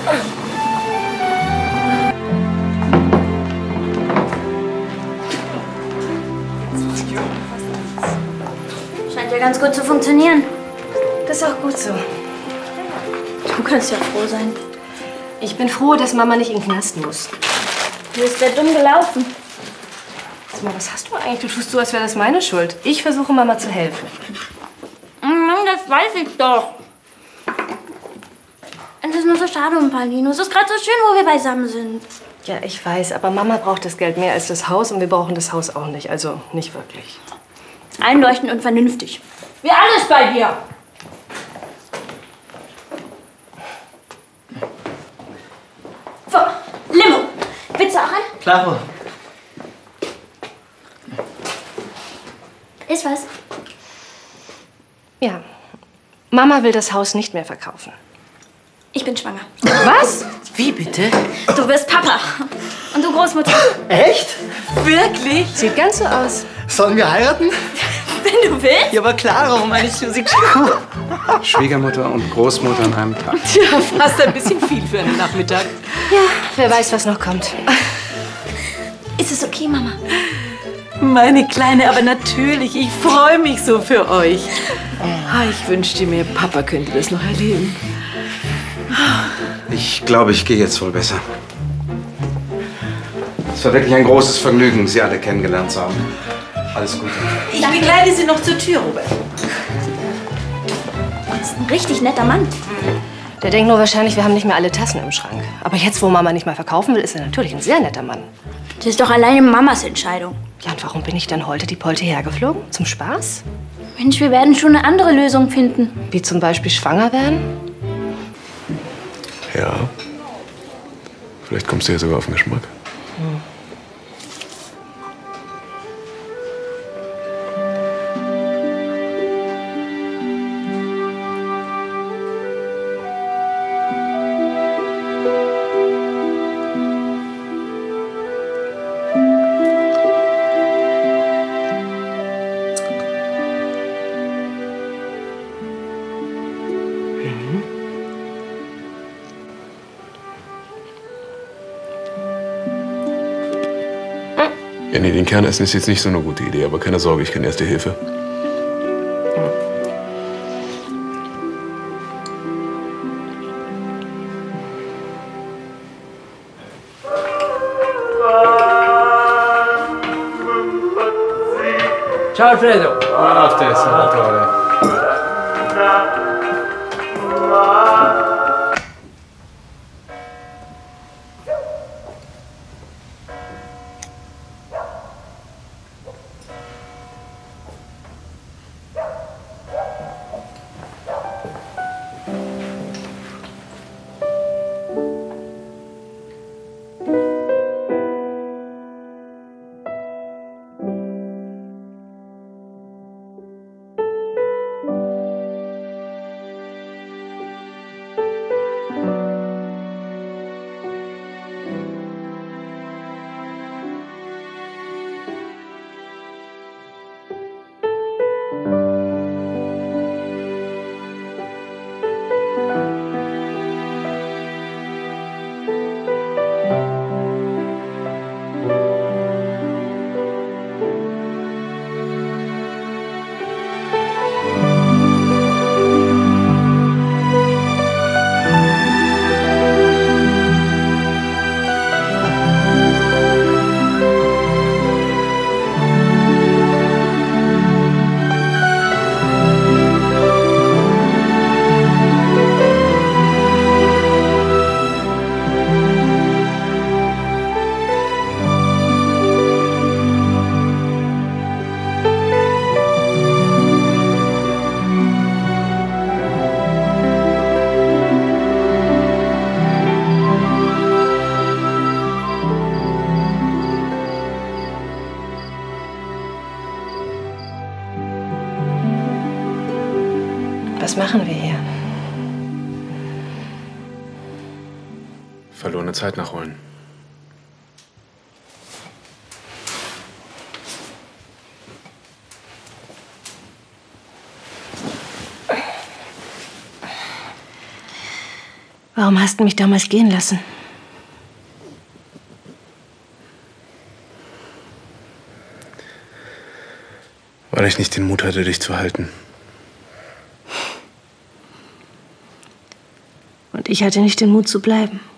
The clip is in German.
Scheint ja ganz gut zu funktionieren. Das ist auch gut so. Du kannst ja froh sein. Ich bin froh, dass Mama nicht in den Knast muss. Du bist ja dumm gelaufen. Sag mal, was hast du eigentlich? Du tust so, als wäre das meine Schuld. Ich versuche, Mama zu helfen. Das weiß ich doch. Es ist nur so schade um Paulino. Es ist gerade so schön, wo wir beisammen sind. Ja, ich weiß, aber Mama braucht das Geld mehr als das Haus und wir brauchen das Haus auch nicht. Also nicht wirklich. Einleuchtend und vernünftig. Wie alles bei dir. So, Limo. Willst du auch einen? Klaro. Ist was? Ja. Mama will das Haus nicht mehr verkaufen. Ich bin schwanger. Was? Wie bitte? Du wirst Papa. Und du Großmutter. Echt? Wirklich? Sieht ganz so aus. Sollen wir heiraten? Wenn du willst. Ja, aber Klaro, meine Susi. Schwiegermutter und Großmutter an einem Tag. Tja, fast ein bisschen viel für einen Nachmittag. Ja, wer weiß, was noch kommt. Ist es okay, Mama? Meine Kleine, aber natürlich, ich freue mich so für euch. Ich wünschte mir, Papa könnte das noch erleben. Ich glaube, ich gehe jetzt wohl besser. Es war wirklich ein großes Vergnügen, Sie alle kennengelernt zu haben. Alles Gute. Ich begleite Sie noch zur Tür, Robert. Das ist ein richtig netter Mann. Der denkt nur wahrscheinlich, wir haben nicht mehr alle Tassen im Schrank. Aber jetzt, wo Mama nicht mehr verkaufen will, ist er natürlich ein sehr netter Mann. Das ist doch alleine Mamas Entscheidung. Ja, und warum bin ich dann heute die Polte hergeflogen? Zum Spaß? Mensch, wir werden schon eine andere Lösung finden. Wie zum Beispiel schwanger werden? Ja. Vielleicht kommst du ja sogar auf den Geschmack. Ja, nee, den Kern essen ist jetzt nicht so eine gute Idee, aber keine Sorge, ich kann Erste Hilfe. Ciao, Alfredo. Buonanotte, Salvatore. Was machen wir hier? Verlorene Zeit nachholen. Warum hast du mich damals gehen lassen? Weil ich nicht den Mut hatte, dich zu halten. Und ich hatte nicht den Mut zu bleiben.